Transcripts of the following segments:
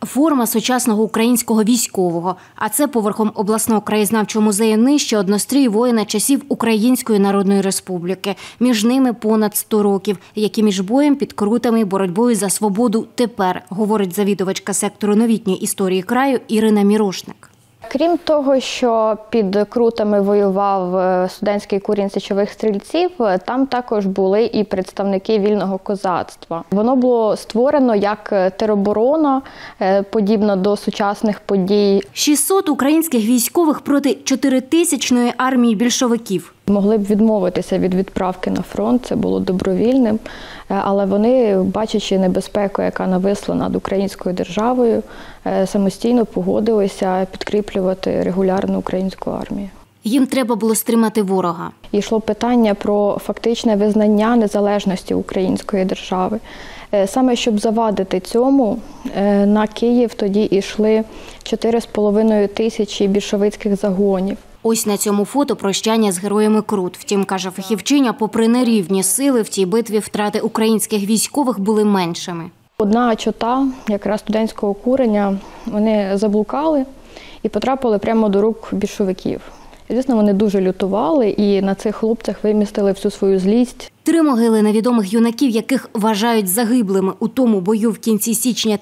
Форма сучасного українського військового. А це поверхом обласного краєзнавчого музею нижче однострій воїна часів Української Народної Республіки. Між ними понад 100 років, які між боєм, підкрутами і боротьбою за свободу тепер, говорить завідувачка сектору новітньої історії краю Ірина Мірошник. Крім того, що під Крутами воював студентський курінь січових стрільців, там також були і представники вільного козацтва. Воно було створено як тероборона, подібна до сучасних подій. 600 українських військових проти 4000-ної армії більшовиків. Могли б відмовитися від відправки на фронт, це було добровільним, але вони, бачачи небезпеку, яка нависла над українською державою, самостійно погодилися підкріплювати регулярну українську армію. Їм треба було стримати ворога. Йшло питання про фактичне визнання незалежності української держави. Саме щоб завадити цьому, на Київ тоді йшли 4,5 тисячі більшовицьких загонів. Ось на цьому фото прощання з героями Крут. Втім, каже фахівчиня, попри нерівні сили, в цій битві втрати українських військових були меншими. Одна чота, якраз студентського куреня, вони заблукали і потрапили прямо до рук більшовиків. Звісно, вони дуже лютували і на цих хлопцях вимістили всю свою злість. 3 могили невідомих юнаків, яких вважають загиблими у тому бою в кінці січня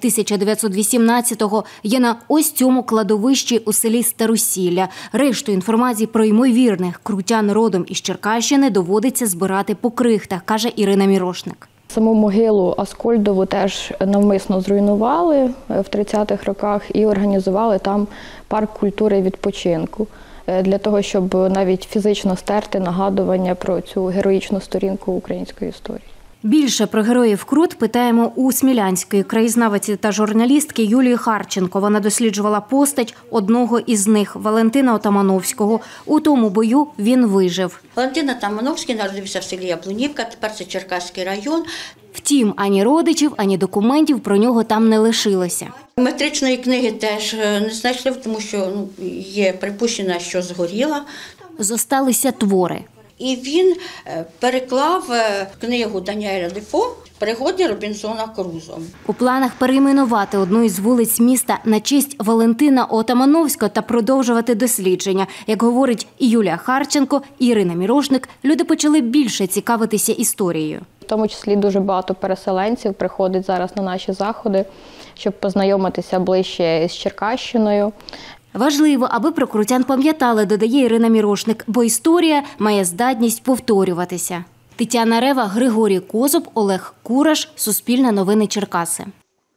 1918-го, є на ось цьому кладовищі у селі Старосілля. Решту інформації про ймовірних крутян родом із Черкащини доводиться збирати по крихтах, каже Ірина Мірошник. Саму могилу Аскольдову теж навмисно зруйнували в 30-х роках і організували там парк культури і відпочинку. Для того, щоб навіть фізично стерти нагадування про цю героїчну сторінку української історії. Більше про героїв Крут питаємо у смілянської краєзнавиці та журналістки Юлії Харченко. Вона досліджувала постать одного із них – Валентина Отамановського. У тому бою він вижив. Валентин Отамановський народився в селі Яблунівка, тепер це Черкаський район. Втім, ані родичів, ані документів про нього там не лишилося. Метричної книги теж не знайшли, тому що є припущення, що згоріла. Зосталися твори. І він переклав книгу Даніеля Дефо «Пригоди Робінзона Крузо». У планах перейменувати одну із вулиць міста на честь Валентина Отамановського та продовжувати дослідження. Як говорить і Юлія Харченко, і Ірина Мірошник, люди почали більше цікавитися історією. В тому числі дуже багато переселенців приходить зараз на наші заходи, щоб познайомитися ближче з Черкащиною. Важливо, аби про крутян пам'ятали, додає Ірина Мірошник, бо історія має здатність повторюватися. Тетяна Рева, Григорій Козуб, Олег Кураш, Суспільне новини Черкаси.